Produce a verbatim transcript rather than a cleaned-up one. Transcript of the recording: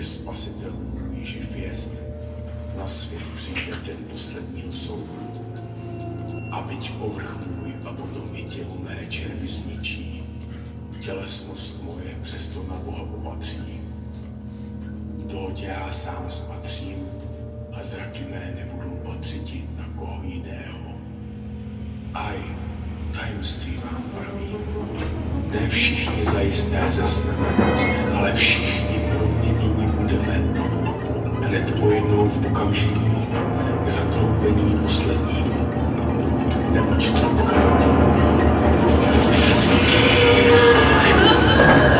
Spasitel můj živ jest, na svět přijde v den posledního soudu. A byť povrch můj a potom i tělo mé červy zničí, tělesnost moje přesto na Boha popatří. Dohodě já sám spatřím a zraky mé nebudou patřiti na koho jiného. Aj, tajemství vám pravím, ne všichni zajisté zesneme, ale všichni proměněni budeme. Hned pojednou v okamžení k zatroubení poslednímu, neboť trubka zatroubí.